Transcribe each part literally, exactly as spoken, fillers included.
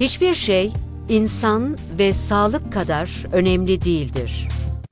Hiçbir şey insan ve sağlık kadar önemli değildir.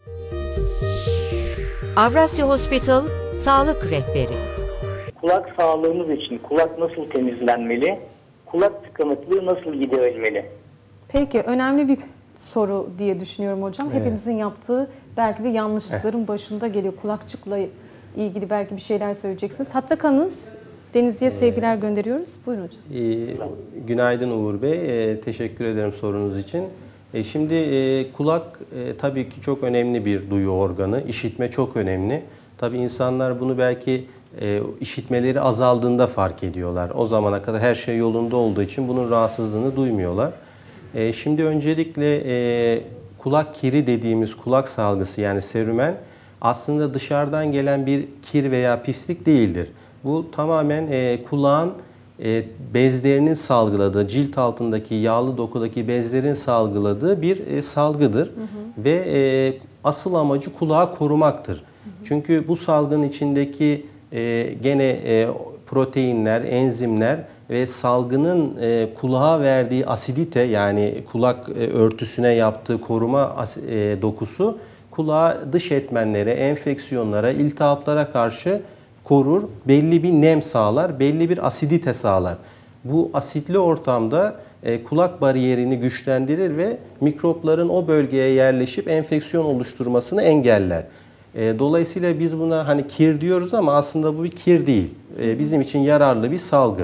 Avrasya Hospital Sağlık Rehberi. Kulak sağlığımız için kulak nasıl temizlenmeli? Kulak tıkanıklığı nasıl giderilmeli? Peki, önemli bir soru diye düşünüyorum hocam. Evet. Hepimizin yaptığı belki de yanlışlıkların başında geliyor. Kulakçıkla ilgili belki bir şeyler söyleyeceksiniz. Hatta kanınız Denizli'ye sevgiler gönderiyoruz. Buyurun hocam. E, günaydın Uğur Bey. E, teşekkür ederim sorunuz için. E, şimdi e, kulak e, tabii ki çok önemli bir duyu organı. İşitme çok önemli. Tabii insanlar bunu belki e, işitmeleri azaldığında fark ediyorlar. O zamana kadar her şey yolunda olduğu için bunun rahatsızlığını duymuyorlar. E, şimdi öncelikle e, kulak kiri dediğimiz kulak salgısı yani serümen aslında dışarıdan gelen bir kir veya pislik değildir. Bu tamamen e, kulağın e, bezlerinin salgıladığı, cilt altındaki yağlı dokudaki bezlerin salgıladığı bir e, salgıdır. Hı hı. Ve e, asıl amacı kulağı korumaktır. Hı hı. Çünkü bu salgının içindeki e, gene e, proteinler, enzimler ve salgının e, kulağa verdiği asidite yani kulak e, örtüsüne yaptığı koruma e, dokusu kulağı dış etmenlere, enfeksiyonlara, iltihaplara karşı korur, belli bir nem sağlar, belli bir asidite sağlar. Bu asitli ortamda e, kulak bariyerini güçlendirir ve mikropların o bölgeye yerleşip enfeksiyon oluşturmasını engeller. E, dolayısıyla biz buna hani kir diyoruz ama aslında bu bir kir değil. E, bizim için yararlı bir salgı.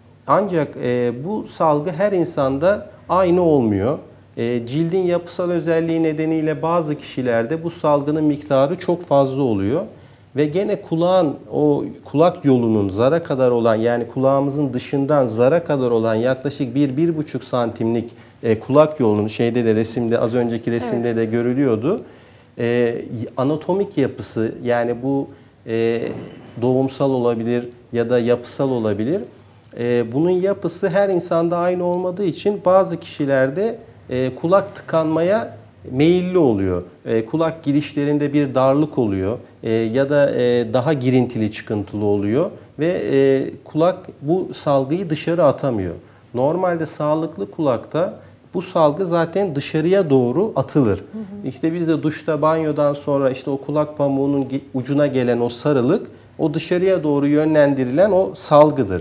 Ancak e, bu salgı her insanda aynı olmuyor. E, cildin yapısal özelliği nedeniyle bazı kişilerde bu salgının miktarı çok fazla oluyor. Ve gene kulağın o kulak yolunun zara kadar olan yani kulağımızın dışından zara kadar olan yaklaşık bir bir buçuk santimlik e, kulak yolunun şeyde de resimde az önceki resimde evet. de görülüyordu. E, anatomik yapısı yani bu e, doğumsal olabilir ya da yapısal olabilir. E, bunun yapısı her insanda aynı olmadığı için bazı kişilerde e, kulak tıkanmaya meyilli oluyor. E, kulak girişlerinde bir darlık oluyor e, ya da e, daha girintili çıkıntılı oluyor ve e, kulak bu salgıyı dışarı atamıyor. Normalde sağlıklı kulakta bu salgı zaten dışarıya doğru atılır. Hı hı. İşte biz de duşta, banyodan sonra işte o kulak pamuğunun ucuna gelen o sarılık o dışarıya doğru yönlendirilen o salgıdır.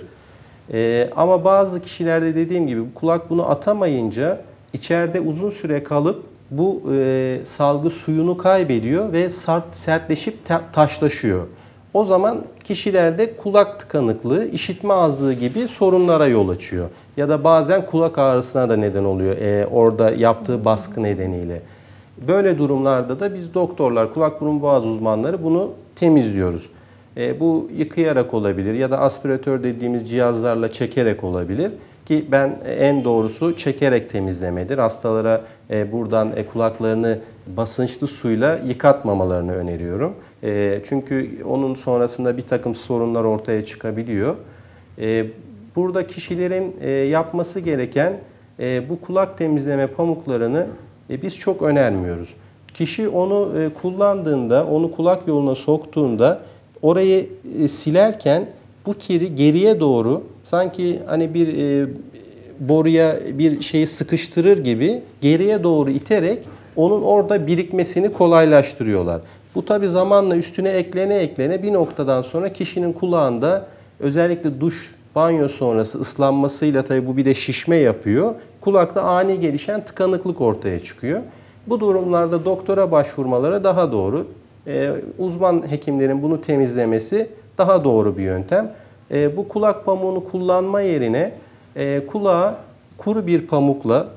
E, ama bazı kişilerde dediğim gibi kulak bunu atamayınca içeride uzun süre kalıp bu e, salgı suyunu kaybediyor ve sert, sertleşip ta, taşlaşıyor. O zaman kişilerde kulak tıkanıklığı, işitme azlığı gibi sorunlara yol açıyor. Ya da bazen kulak ağrısına da neden oluyor e, orada yaptığı baskı nedeniyle. Böyle durumlarda da biz doktorlar, kulak burun boğaz uzmanları bunu temizliyoruz. E, bu yıkayarak olabilir ya da aspiratör dediğimiz cihazlarla çekerek olabilir. Ki ben en doğrusu çekerek temizlemedir. Hastalara e, buradan e, kulaklarını basınçlı suyla yıkatmamalarını öneriyorum. E, çünkü onun sonrasında bir takım sorunlar ortaya çıkabiliyor. E, burada kişilerin e, yapması gereken e, bu kulak temizleme pamuklarını e, biz çok önermiyoruz. Kişi onu e, kullandığında, onu kulak yoluna soktuğunda orayı e, silerken bu kiri geriye doğru sanki hani bir e, boruya bir şeyi sıkıştırır gibi geriye doğru iterek onun orada birikmesini kolaylaştırıyorlar. Bu tabi zamanla üstüne eklene eklene bir noktadan sonra kişinin kulağında özellikle duş, banyo sonrası ıslanmasıyla tabi bu bir de şişme yapıyor. Kulakta ani gelişen tıkanıklık ortaya çıkıyor. Bu durumlarda doktora başvurmaları daha doğru. Ee, uzman hekimlerin bunu temizlemesi daha doğru bir yöntem. E, bu kulak pamuğunu kullanma yerine e, kulağa kuru bir pamukla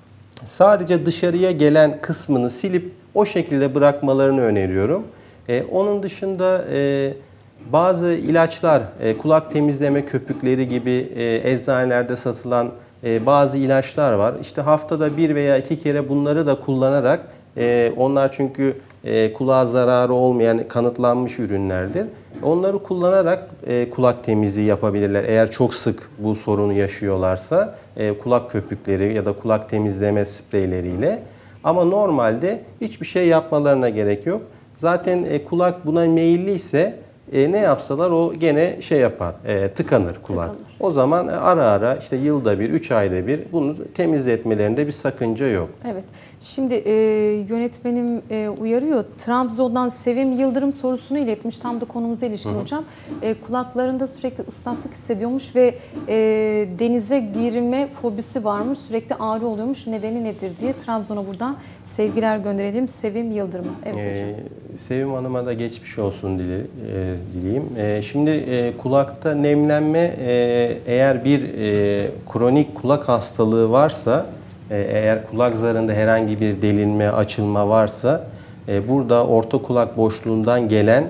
sadece dışarıya gelen kısmını silip o şekilde bırakmalarını öneriyorum. E, onun dışında e, bazı ilaçlar, e, kulak temizleme köpükleri gibi e, eczanelerde satılan e, bazı ilaçlar var. İşte haftada bir veya iki kere bunları da kullanarak, e, onlar çünkü e, kulağa zararı olmayan kanıtlanmış ürünlerdir. Onları kullanarak e, kulak temizliği yapabilirler. Eğer çok sık bu sorunu yaşıyorlarsa e, kulak köpükleri ya da kulak temizleme spreyleriyle. Ama normalde hiçbir şey yapmalarına gerek yok. Zaten e, kulak buna meyilli ise e, ne yapsalar o gene şey yapar, e, tıkanır kulak. Tıkanır. O zaman ara ara işte yılda bir, üç ayda bir bunu temizletmelerinde bir sakınca yok. Evet. Şimdi e, yönetmenim e, uyarıyor. Trabzon'dan Sevim Yıldırım sorusunu iletmiş. Tam da konumuza ilişkin Hı-hı. hocam. E, kulaklarında sürekli ıslaklık hissediyormuş ve e, denize girme fobisi varmış. Sürekli ağrı oluyormuş. Nedeni nedir diye Trabzon'a buradan sevgiler gönderelim. Sevim Yıldırım'a. Evet hocam. E, Sevim Hanım'a da geçmiş olsun dili, e, dileyim. E, şimdi e, kulakta nemlenme e, eğer bir e, kronik kulak hastalığı varsa, e, eğer kulak zarında herhangi bir delinme, açılma varsa e, burada orta kulak boşluğundan gelen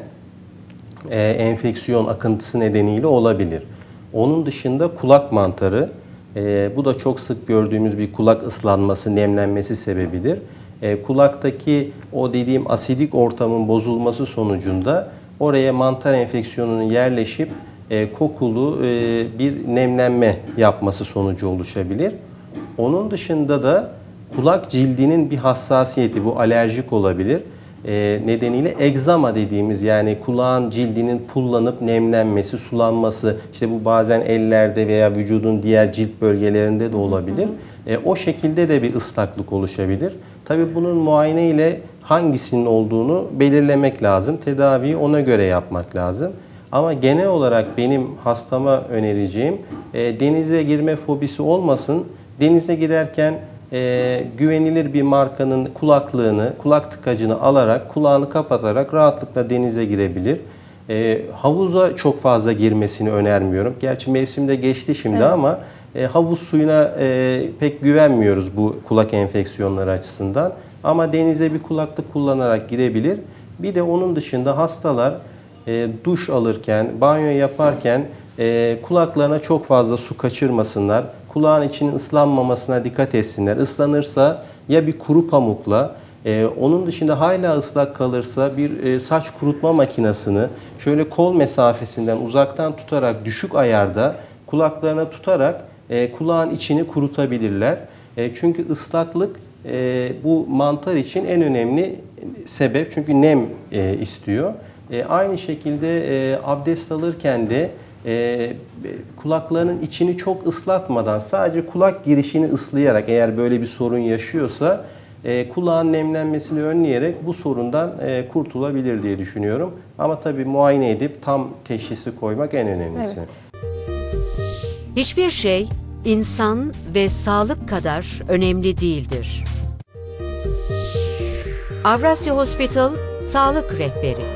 e, enfeksiyon akıntısı nedeniyle olabilir. Onun dışında kulak mantarı, e, bu da çok sık gördüğümüz bir kulak ıslanması, nemlenmesi sebebidir. E, kulaktaki o dediğim asidik ortamın bozulması sonucunda oraya mantar enfeksiyonunun yerleşip e, kokulu e, bir nemlenme yapması sonucu oluşabilir. Onun dışında da kulak cildinin bir hassasiyeti, bu alerjik olabilir. E, nedeniyle egzama dediğimiz, yani kulağın cildinin pullanıp nemlenmesi, sulanması, işte bu bazen ellerde veya vücudun diğer cilt bölgelerinde de olabilir. E, o şekilde de bir ıslaklık oluşabilir. Tabii bunun muayene ile hangisinin olduğunu belirlemek lazım. Tedaviyi ona göre yapmak lazım. Ama genel olarak benim hastama önereceğim e, denize girme fobisi olmasın. Denize girerken e, güvenilir bir markanın kulaklığını, kulak tıkacını alarak, kulağını kapatarak rahatlıkla denize girebilir. E, havuza çok fazla girmesini önermiyorum. Gerçi mevsimde geçti şimdi evet. ama e, havuz suyuna e, pek güvenmiyoruz bu kulak enfeksiyonları açısından. Ama denize bir kulaklık kullanarak girebilir. Bir de onun dışında hastalar e, duş alırken, banyo yaparken e, kulaklarına çok fazla su kaçırmasınlar. Kulağın içinin ıslanmamasına dikkat etsinler. Islanırsa ya bir kuru pamukla, Ee, onun dışında hala ıslak kalırsa bir e, saç kurutma makinesini şöyle kol mesafesinden uzaktan tutarak düşük ayarda kulaklarına tutarak e, kulağın içini kurutabilirler. E, çünkü ıslaklık e, bu mantar için en önemli sebep, çünkü nem e, istiyor. E, aynı şekilde e, abdest alırken de e, kulaklarının içini çok ıslatmadan sadece kulak girişini ıslayarak, eğer böyle bir sorun yaşıyorsa E, kulağın nemlenmesini önleyerek bu sorundan e, kurtulabilir diye düşünüyorum. Ama tabii muayene edip tam teşhisi koymak en önemlisi. Evet. Hiçbir şey insan ve sağlık kadar önemli değildir. Avrasya Hospital Sağlık Rehberi.